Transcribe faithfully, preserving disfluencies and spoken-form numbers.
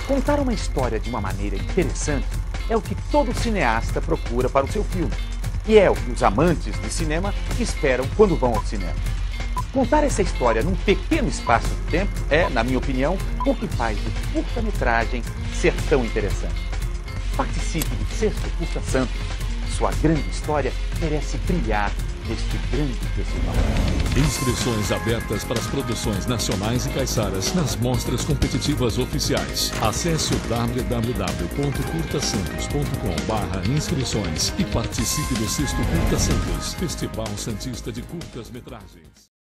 Contar uma história de uma maneira interessante é o que todo cineasta procura para o seu filme. E é o que os amantes de cinema esperam quando vão ao cinema. Contar essa história num pequeno espaço de tempo é, na minha opinião, o que faz o curta-metragem ser tão interessante. Participe do sexto Curta Santos. Sua grande história merece brilhar neste grande festival. Inscrições abertas para as produções nacionais e caiçaras nas mostras competitivas oficiais. Acesse o w w w ponto curta santos ponto com barra inscrições e participe do sexto Curta Santos, Festival Santista de Curtas Metragens.